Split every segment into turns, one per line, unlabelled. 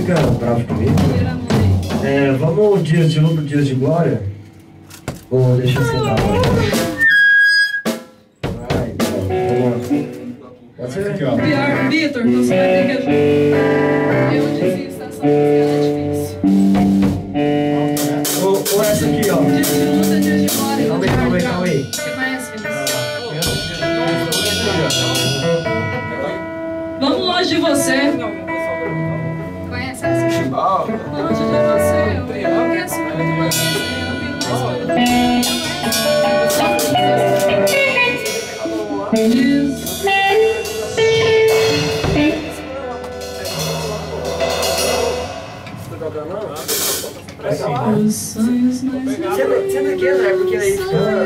fica bravo comigo. Vamos dias de luto, dias de glória? Ou deixa eu sentar agora? Vai, então, vamos lá. Pode ser? Aqui, ó.
Pior, Vitor, você vai ter que ajudar. Eu desisto, essa música é difícil.
Ou essa aqui, ó.
Dias de luta, dias de glória.
Calma aí.
Você conhece, Vinícius? Vamos longe de você. Conhece essa? Longe de você. Eu conheço muito mais. Os sonhos mais...
Senta aqui, André, porque aí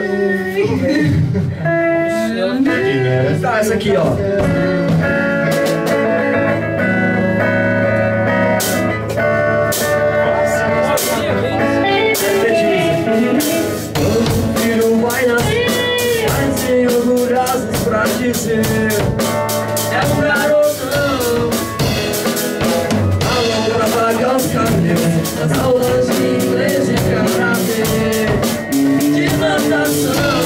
tá, essa aqui, ó. O filho vai nascer, mas sem orgulhosos pra dizer. É um garotão. Alô pra pagar os cabelos das aulas de inglês, de karatê, de natação.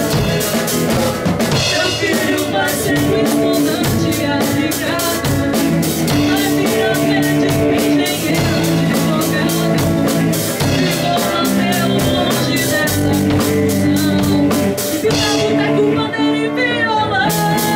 Seu filho vai ser um estudante aplicado, vai virar médico, engenheiro, advogado. Ficou até longe dessa confusão. E pra boteco, bandeira e violão.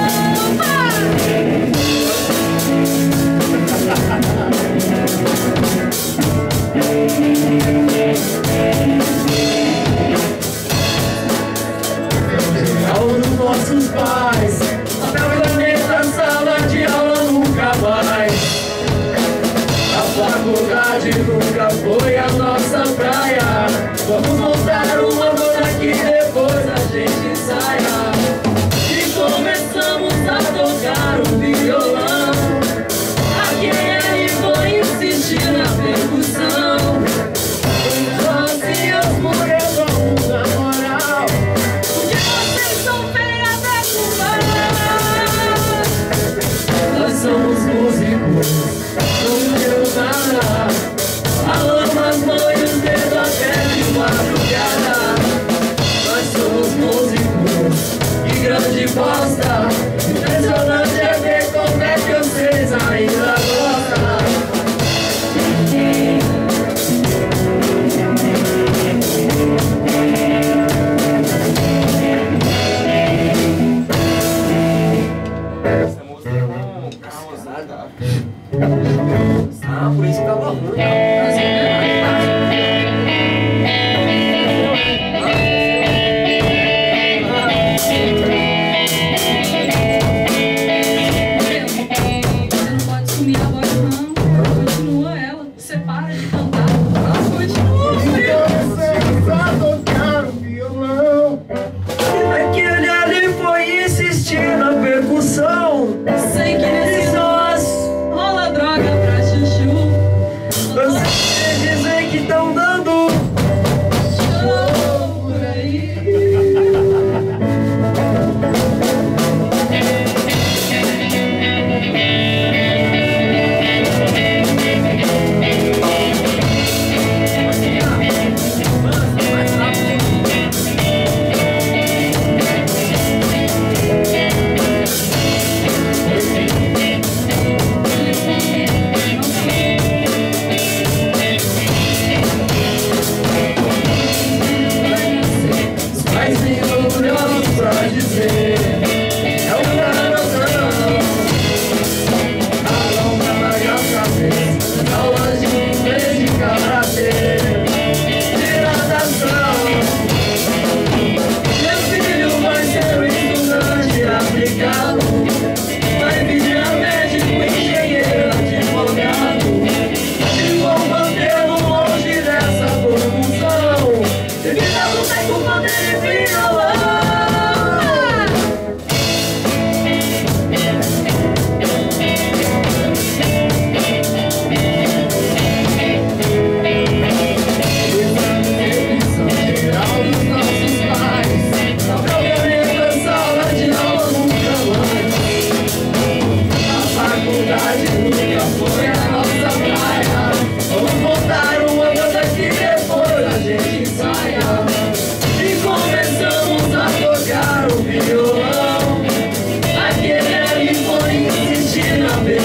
Aula dos nossos pais, papel e caneta, sala de aula nunca mais. A faculdade nunca foi a nossa praia. Vamos montar uma banda que depois a gente ensaia. E começamos a tocar o violão. A quem foi insistir na percussão. Sozinhos morremos na moral. Porque vocês são feias da curva. Nós somos músicos, não deu nada. A lama, as mãos e os dedos até de madrugada. Nós somos músicos, que grande bosta. Impressionante é ver como é que vocês ainda gostam.
Essa música é carrosada.
Ah, por isso que tava ruim.
Você não pode sumir a voz, não. Continua ela. Você para de cantar. Continua, filho.
Tocar o violão.
Aquele ali foi insistir na percussão.
Sei que nesse nós rola droga pra chuchu.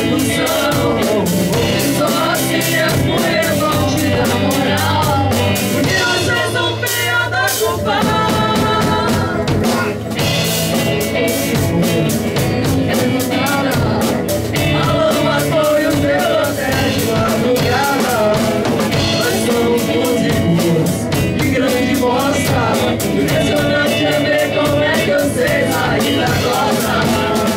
discussão. Só assim as mulheres vão te dar moral, porque vocês são filhos da culpa. Impressionante é ver como é que vocês ainda gostam.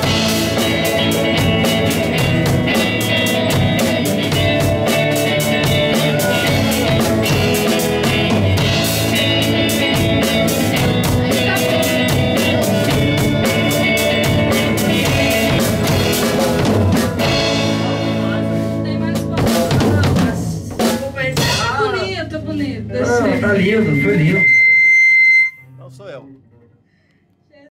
Tem mais palavras.
Vou encerrar.
Bonito, bonito.
Não, tá lindo, foi lindo.